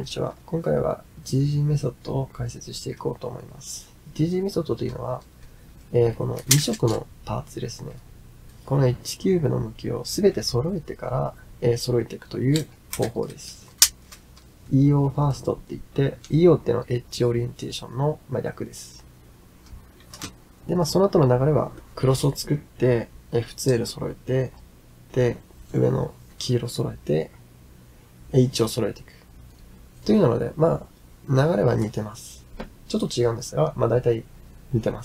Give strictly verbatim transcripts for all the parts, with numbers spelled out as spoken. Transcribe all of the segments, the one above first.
にちは。今回は ジージー メソッドを解説していこうと思います。ジージー メソッドというのは、えー、このに色のパーツですね。この H キューブの向きをすべて揃えてから、えー、揃えていくという方法です。イーオー ファーストって言って、イーオー っていうのは H オリエンテーションの、まあ、略です。で、まあ、その後の流れは、クロスを作って、エフツーエル 揃えて、で、上の黄色揃えて、H を揃えていく。というので、まあ、流れは似てます。ちょっと違うんですが、まあ大体似てます。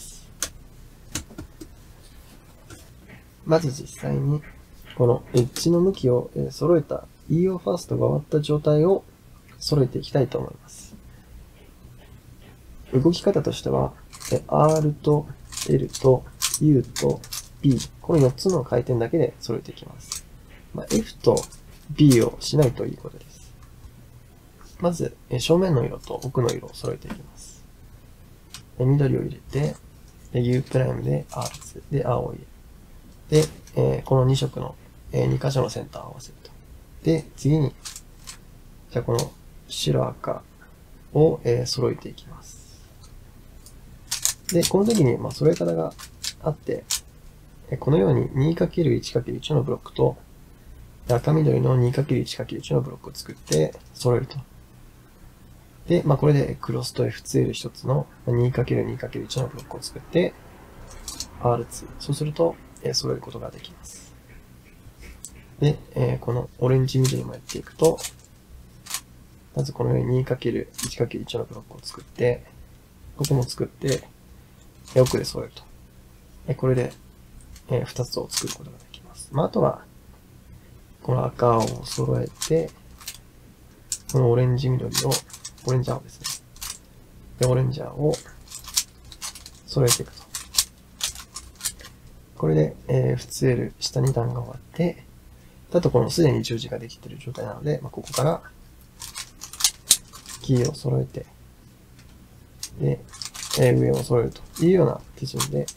まず実際に、この H の向きを揃えた イーオー ファーストが終わった状態を揃えていきたいと思います。動き方としては、R と L と U と B、このよっつの回転だけで揃えていきます。まあ、F と B をしないといいことです。まず、正面の色と奥の色を揃えていきます。緑を入れて、U' で R で青を入れて、で、このに色のに箇所のセンターを合わせると。で、次に、じゃあこの白赤を揃えていきます。で、この時に、まあ、揃え方があって、このように にかけるいちかけるいち のブロックと、赤緑の にかけるいちかけるいち のブロックを作って揃えると。で、まあ、これでクロスと エフツーエル 一つの にかけるにかけるいち のブロックを作って アールツー。そうすると、えー、揃えることができます。で、えー、このオレンジ緑もやっていくと、まずこのように にかけるいちかけるいち のブロックを作って、ここも作って、奥で揃えると。えー、これで、えー、ふたつを作ることができます。まあ、あとは、この赤青を揃えて、このオレンジ緑をオレンジ青ですね。で、オレンジ青を揃えていくと。これで、えー、エフツーエル 下に段が終わって、あとこのすでに十字ができている状態なので、まあ、ここからキーを揃えて、で、えー、上を揃えるというような手順で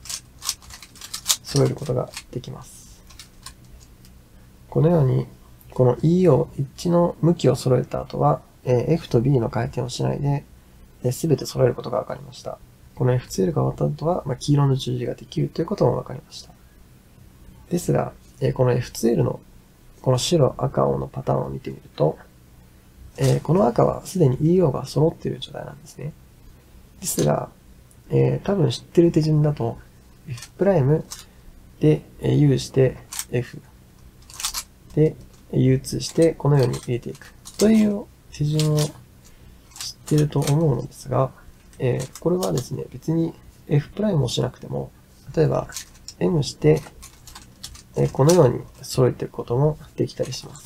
揃えることができます。このように、この イーオー、一致の向きを揃えた後は、F と B の回転をしないで、すべて揃えることが分かりました。この エフツーエル が終わった後は、まあ、黄色の十字ができるということも分かりました。ですが、この エフツーエル のこの白、赤、青のパターンを見てみると、この赤はすでに イーオー が揃っている状態なんですね。ですが、多分知ってる手順だと、F' で U して F で ユーツー してこのように入れていくという手順を知っていると思うのですが、えー、これはですね、別に F' をしなくても、例えば M して、えー、このように揃えていくこともできたりします。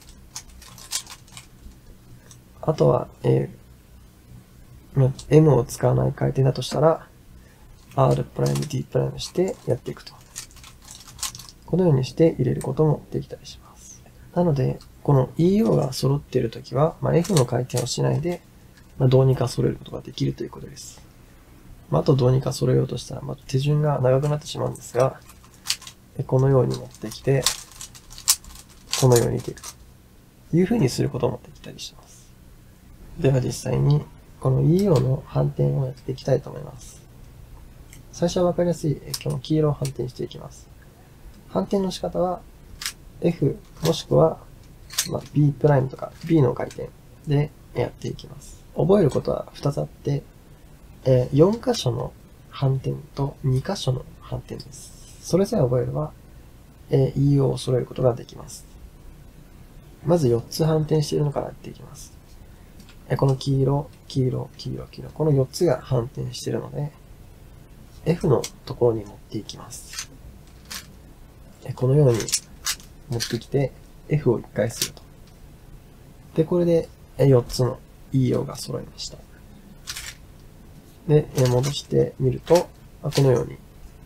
あとは、えー、M を使わない回転だとしたら、R'、D' してやっていくと。このようにして入れることもできたりします。なので、この イーオー が揃っているときは、まあ、F の回転をしないで、まあ、どうにか揃えることができるということです。まあ、あとどうにか揃えようとしたら、まあ、手順が長くなってしまうんですが、このように持ってきて、このように入れていくというふうにすることもできたりします。では実際に、この イーオー の反転をやっていきたいと思います。最初はわかりやすい、この黄色を反転していきます。反転の仕方は、F もしくは、まあ、B' とか B の回転でやっていきます。覚えることはふたつあって、えー、よん箇所の反転とに箇所の反転です。それさえ覚えれば、えー、イーオー を揃えることができます。まずよっつ反転しているのからやっていきます。えー、この黄色、黄色、黄色、黄色、このよっつが反転しているので、F のところに持っていきます。えー、このように持ってきて、F をいっかいすると。で、これでよっつの イーオー が揃いました。で、戻してみると、このように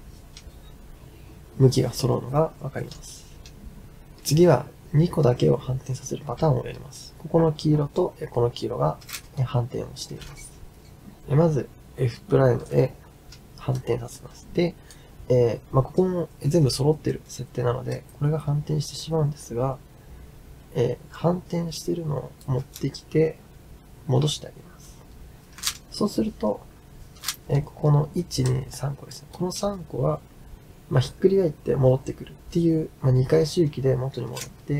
向きが揃うのがわかります。次はにこだけを反転させるパターンをやります。ここの黄色とこの黄色が反転をしています。まず F' で反転させます。で、えーまあ、ここも全部揃っている設定なので、これが反転してしまうんですが、 えー、反転してるのを持ってきて、戻してあげます。そうすると、えー、ここのいち、に、さんこですね。このさんこは、まあ、ひっくり返って戻ってくるっていう、まあ、にかい周期で元に戻って、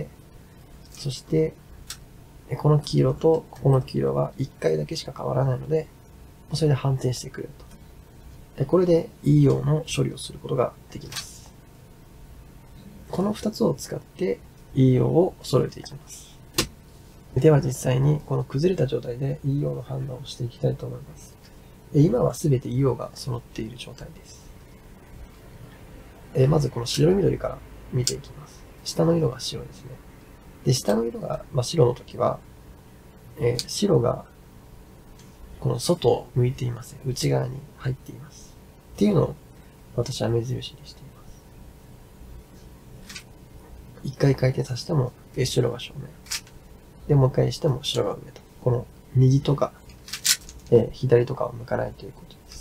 そして、この黄色とここの黄色はいっかいだけしか変わらないので、それで反転してくれると。これで イーオー の処理をすることができます。このふたつを使って イーオー を揃えていきます。では実際にこの崩れた状態で イーオー の判断をしていきたいと思います。今はすべて イーオー が揃っている状態です。まずこの白緑から見ていきます。下の色が白ですね。で、下の色が、まあ、白の時は、えー、白がこの外を向いていません。内側に入っています。っていうのを私は目印にしています。一回回転させても、白が正面。で、もう一回しても白が上と。この右とか、えー、左とかを向かないということです。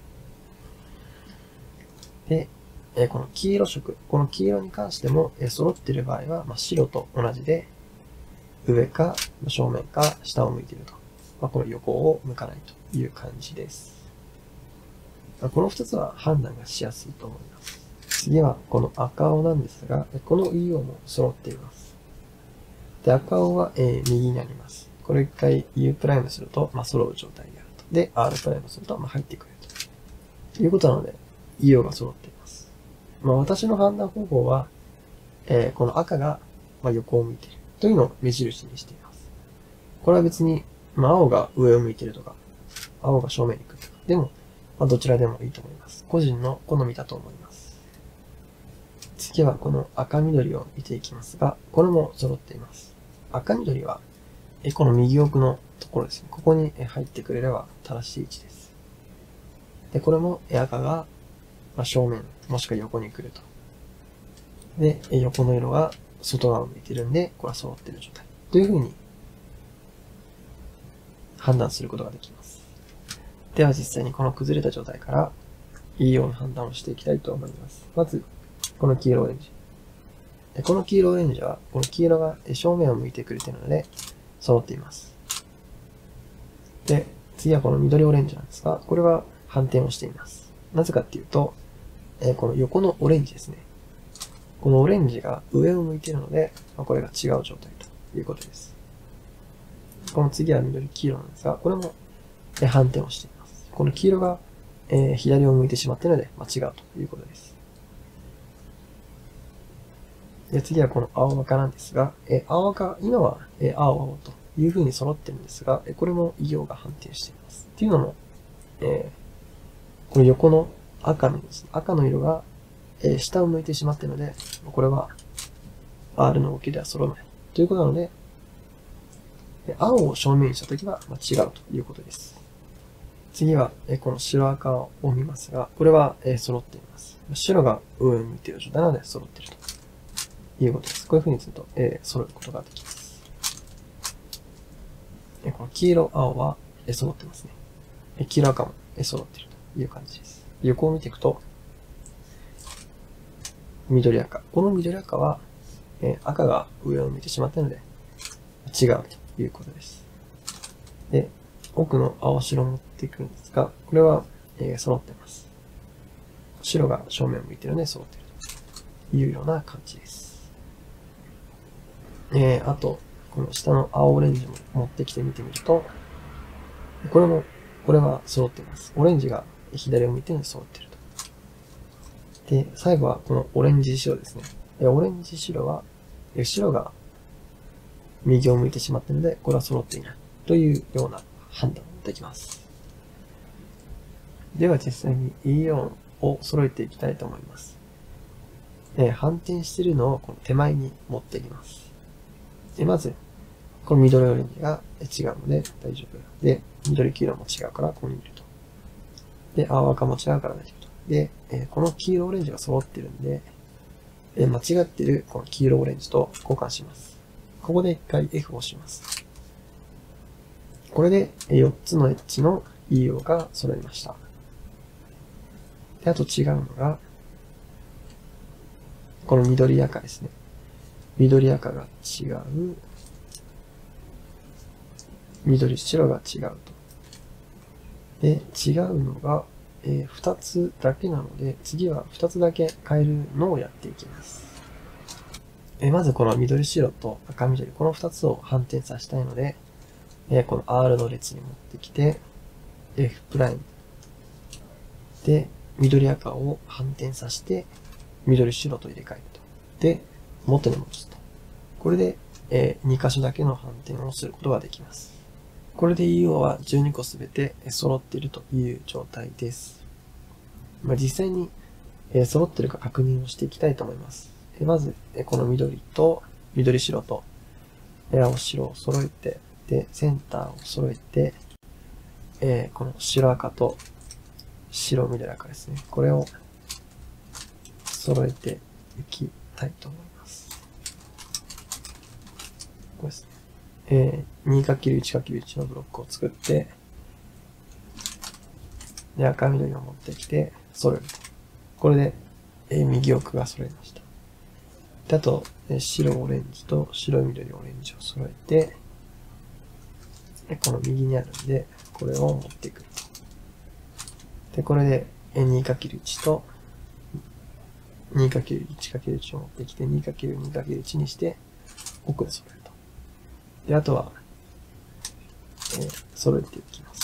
で、えー、この黄色色。この黄色に関しても、えー、揃っている場合は、まあ、白と同じで、上か正面か下を向いていると。まあ、この横を向かないという感じです。この二つは判断がしやすいと思います。次はこの赤青なんですが、この イーオー も揃っています。で、赤青は、えー、右にあります。これ一回 U' すると、まあ、揃う状態であると。で、R' すると、まあ、入ってくるということなので、イーオー が揃っています。まあ、私の判断方法は、えー、この赤が、まあ、横を向いているというのを目印にしています。これは別に、まあ、青が上を向いているとか、青が正面に来るとか、でも、まあ、どちらでもいいと思います。個人の好みだと思います。次はこの赤緑を見ていきますが、これも揃っています。赤緑は、えこの右奥のところですね。ここに入ってくれれば正しい位置です。で、これも赤が正面、もしくは横に来ると。で、横の色が外側を向いてるんで、これは揃っている状態。というふうに判断することができます。では実際にこの崩れた状態から イーオー の判断をしていきたいと思います。まず、この黄色オレンジ。この黄色オレンジは、この黄色が正面を向いてくれているので、揃っています。で、次はこの緑オレンジなんですが、これは反転をしています。なぜかっていうと、この横のオレンジですね。このオレンジが上を向いているので、これが違う状態ということです。この次は緑黄色なんですが、これも反転をしています。この黄色が左を向いてしまっているので、違うということです。で、次はこの青赤なんですが、え青赤、今は、え青青という風に揃ってるんですが、えこれもイーオーが反転しています。っていうのも、えー、この横の赤のです、ね、赤の色が、えー、下を向いてしまっているので、これは R の動きでは揃わないということなので、青を正面にしたときは、まあ、違うということです。次は、えこの白赤を見ますが、これは、え揃っています。白が上を向いている状態なので揃っていると。いうことです。こういう風にすると、えー、揃うことができます。えこの黄色、青は、えー、揃ってますね。え黄色赤も、えー、揃っているという感じです。横を見ていくと、緑赤。この緑赤は、えー、赤が上を向いてしまったので、違うということです。で、奥の青白を持っていくんですが、これは、えー、揃っています。白が正面を向いているので揃っているというような感じです。えー、あと、この下の青オレンジも持ってきてみてみると、これも、これは揃っています。オレンジが左を向いてるので揃っていると。で、最後はこのオレンジ白ですね。オレンジ白は、白が右を向いてしまっているので、これは揃っていないというような判断ができます。では実際に イーオー を揃えていきたいと思います。えー、反転しているのをこの手前に持っていきます。で、まず、この緑オレンジが違うので大丈夫。で、緑黄色も違うからここにいると。で、青赤も違うから大丈夫と。で、えー、この黄色オレンジが揃ってるんで、えー、間違ってるこの黄色オレンジと交換します。ここで一回 F を押します。これでよっつのエッジの イーオー が揃いました。で、あと違うのが、この緑赤ですね。 緑赤が違う。緑白が違うと。で、違うのが、えー、ふたつだけなので、次はふたつだけ変えるのをやっていきます。えー、まずこの緑白と赤緑、このふたつを反転させたいので、えー、この R の列に持ってきて、F' で、緑赤を反転させて、緑白と入れ替えると。で、元に戻すと。これで、えー、に箇所だけの反転をすることができます。これで イーオー はじゅうにこすべて揃っているという状態です。まあ、実際に揃っているか確認をしていきたいと思います。まず、この緑と緑白と青白を揃えて、で、センターを揃えて、えー、この白赤と白緑赤ですね。これを揃えていきたいと思います。これですね。えー、にかけるいちかけるいち のブロックを作って、で、赤緑を持ってきて、揃えると。これで、えー、右奥が揃いました。で、あと、えー、白オレンジと白緑オレンジを揃えて、でこの右にあるんで、これを持ってくると。で、これで、えー、にかけるいち と、にかけるいちかけるいち を持ってきて、にかけるにかけるいち にして、奥で揃えると。で、あとは、えー、揃えていきます。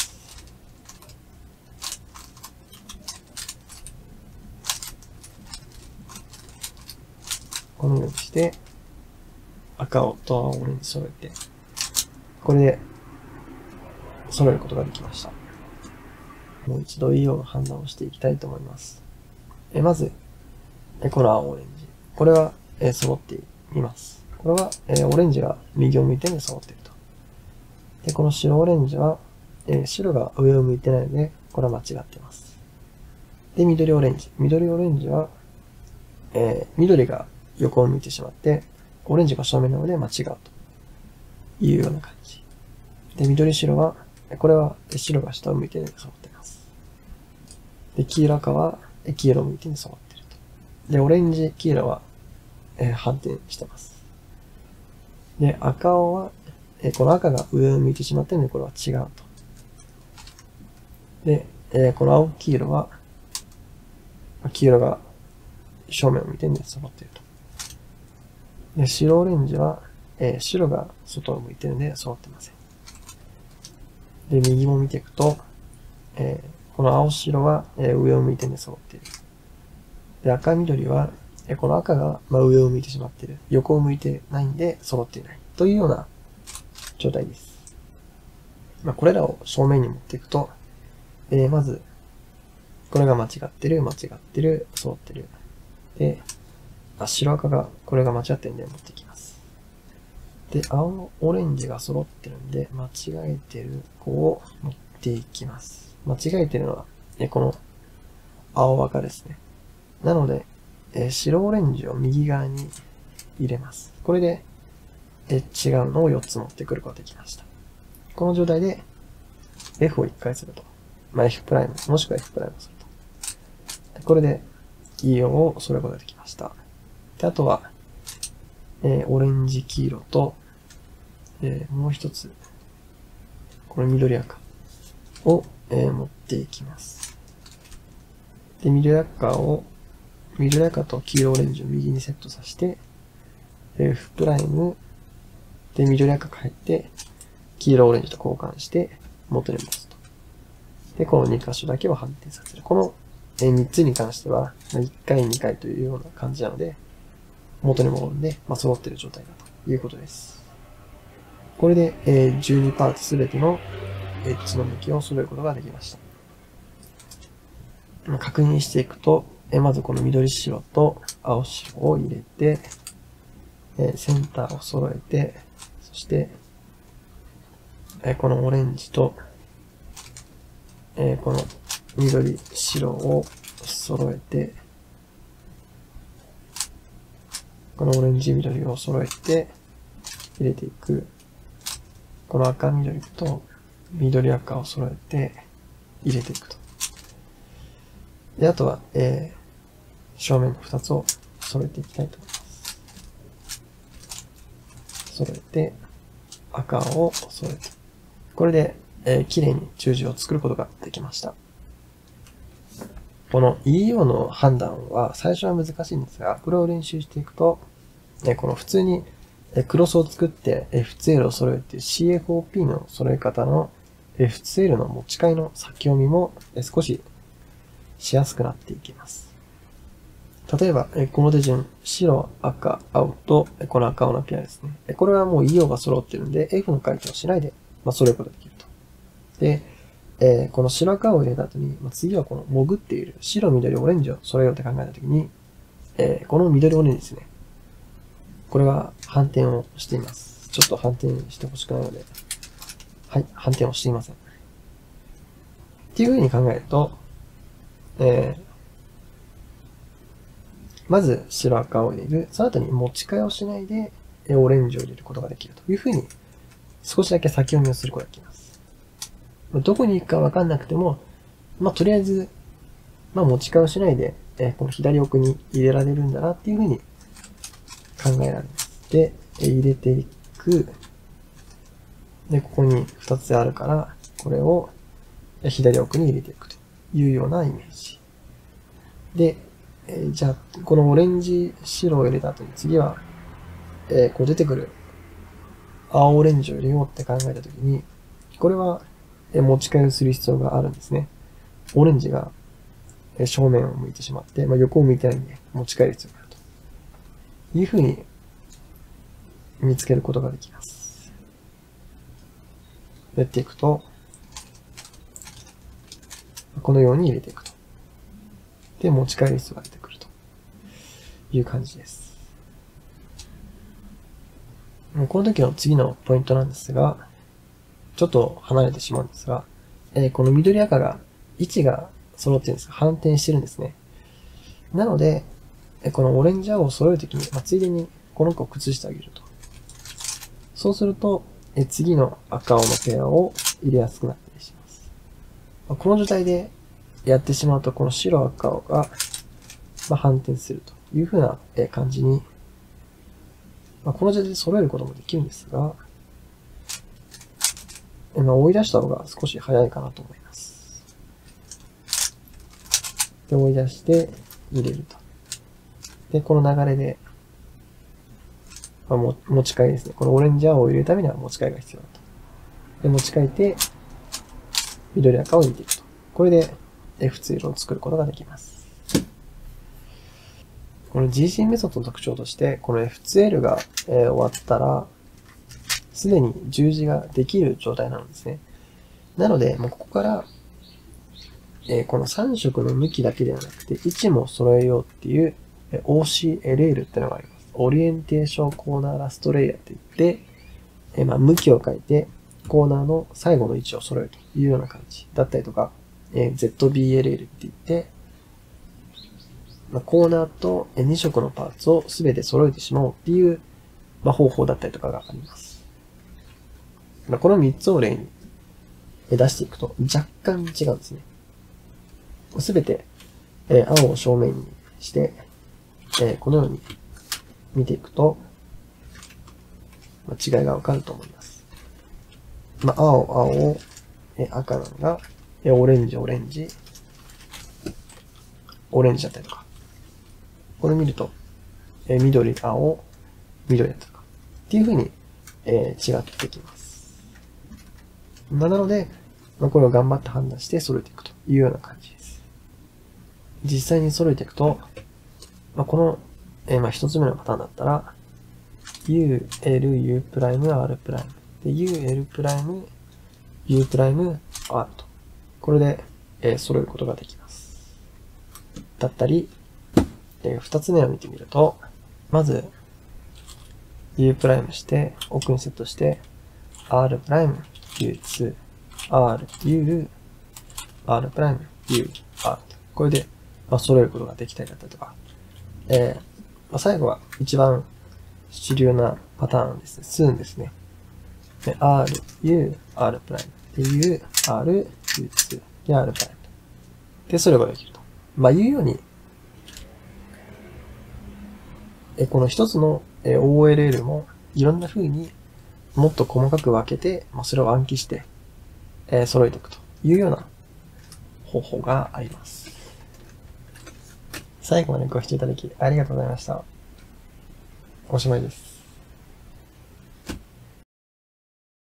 このようにして、赤をと青オレンジ揃えて、これで揃えることができました。もう一度 イーオー の判断をしていきたいと思います。えまず、えこの青オレンジ。これは、え揃っています。これは、えオレンジが右を向いて揃っていると。で、この白オレンジは、えー、白が上を向いてないので、これは間違っています。で、緑オレンジ。緑オレンジは、えー、緑が横を向いてしまって、オレンジが正面なので間違うというような感じ。で、緑白は、これは白が下を向いて揃っています。で、黄色赤は黄色を向いて揃っていると。で、オレンジ、黄色は、えー、反転してます。で、赤青は、えー、この赤が上を向いてしまっているので、これは違うと。で、えー、この青黄色は、黄色が正面を見てね、揃っていると。で、白オレンジは、えー、白が外を向いているので揃ってません。で、右も見ていくと、えー、この青白は、えー、上を向いてね、揃っている。で、赤緑は、えー、この赤が、まあ、上を向いてしまっている。横を向いてないんで揃っていない。というような状態です。まあ、これらを正面に持っていくと、えー、まず、これが間違ってる、間違ってる、揃ってる。で、あ、白赤が、これが間違ってるんで持ってきます。で、青、オレンジが揃ってるんで、間違えてる子を持っていきます。間違えてるのは、えこの青赤ですね。なので、え白オレンジを右側に入れます。これで、え違うのをよっつ持ってくることができました。この状態で、F をいっかいすると。まあ、F'、もしくは F' をすると。これで、イーオー を揃えることができました。で、あとは、えー、オレンジ黄色と、えー、もう一つ、これ緑赤を、えー、持っていきます。で、緑赤を、緑赤と黄色オレンジを右にセットさせて、F'、で、緑赤変えて、黄色オレンジと交換して、元に戻すと。で、このに箇所だけを反転させる。このみっつに関しては、いっかい、にかいというような感じなので、元に戻るんで、まあ、揃っている状態だということです。これで、えー、じゅうにパーツすべてのエッジの向きを揃えることができました。確認していくと、えー、まずこの緑白と青白を入れて、えー、センターを揃えて、そして、えー、このオレンジと、えー、この緑白を揃えて、このオレンジ緑を揃えて入れていく。この赤緑と緑赤を揃えて入れていくと。で、あとは、えー、正面のふたつを揃えていきたいと思います。 揃えて、赤を揃えて。これで、えー、綺麗に十字を作ることができました。この イーイーオー の判断は最初は難しいんですが、これを練習していくと、ね、この普通にクロスを作って エフツーエル を揃えて シーエフオーピー の揃え方の エフツーエル の持ち替えの先読みも少ししやすくなっていきます。例えば、この手順、白、赤、青と、この赤青のペアですね。これはもう イーイーオー が揃っているので、F の回転をしないで、まあ、揃えることができると。で、えー、この白赤を入れた後に、まあ、次はこの潜っている白、緑、オレンジを揃えようって考えたときに、えー、この緑、オレンジですね。これは反転をしています。ちょっと反転してほしくないので、はい、反転をしていません。っていう風に考えると、えー、まず白赤を入れる。その後に持ち替えをしないで、オレンジを入れることができるという風に、少しだけ先読みをすることができます。どこに行くかわかんなくても、まあ、とりあえず、まあ、持ち替えをしないで、えー、この左奥に入れられるんだなっていう風に考えられます。で、入れていく。で、ここにふたつあるから、これを左奥に入れていくというようなイメージ。で、えー、じゃあ、このオレンジ、白を入れた後に次は、えー、こう出てくる青オレンジを入れようって考えたときに、これは持ち替えをする必要があるんですね。オレンジが正面を向いてしまって、まあ、横を向いてないんで持ち替える必要があるというふうに見つけることができます。やっていくと、このように入れていくと。で、持ち替える必要が出てくるという感じです。この時の次のポイントなんですが、ちょっと離れてしまうんですが、えー、この緑赤が位置が揃ってるんですが、反転してるんですね。なので、えー、このオレンジ青を揃えるときに、まあ、ついでにこの子を崩してあげると。そうすると、えー、次の赤青のペアを入れやすくなったりします。まあ、この状態でやってしまうと、この白赤青が、まあ、反転するという風な感じに、まあ、この状態で揃えることもできるんですが、まあ、追い出した方が少し早いかなと思います。で、追い出して入れると。で、この流れで、まあ、も持ち替えですね。このオレンジ青を入れるためには持ち替えが必要だと。で、持ち替えて、緑赤を入れていくと。これで エフツーエル を作ることができます。この ジーシー メソッドの特徴として、この エフツーエル が、えー、終わったら、すでに十字ができる状態なんですね。なので、もうここから、えー、このさん色の向きだけではなくて、位置も揃えようっていう、えー、オーシーエルエル っていうのがあります。オリエンテーションコーナーラストレイヤーって言って、えー、まあ向きを変えて、コーナーの最後の位置を揃えるというような感じだったりとか、えー、ゼットビーエルエル って言って、まあ、コーナーとに色のパーツをすべて揃えてしまおうっていう、まあ、方法だったりとかがあります。まあ、このみっつを例に出していくと若干違うんですね。すべて、えー、青を正面にして、えー、このように見ていくと、まあ、違いがわかると思います。まあ、青、青、えー、赤なのが、えー、オレンジ、オレンジ、オレンジだったりとか。これ見ると、えー、緑、青、緑だったりとか。っていう風に、えー、違ってきます。なので、まあ、これを頑張って判断して揃えていくというような感じです。実際に揃えていくと、まあ、この、えー、まあ一つ目のパターンだったら、U、L、U プライム、R プライム。で、U、L プライム、U プライム、R と。これで、えー、揃えることができます。だったり、えー、二つ目を見てみると、まず、U プライムして、奥にセットして、R プライム、ユーツー、R、U、R プライム、U、R と。これで、まあ、揃えることができたりだったりとか、えーまあ、最後は一番主流なパターンですね。数ですね。で R、U、R プライム。で、U、R、ユーツー、で、R プライム。で、それができると。まあ、いうように、えこの一つの オーエルエル もいろんな風にもっと細かく分けて、まあ、それを暗記して、えー、揃えていくというような方法があります。最後までご視聴いただきありがとうございました。おしまいです。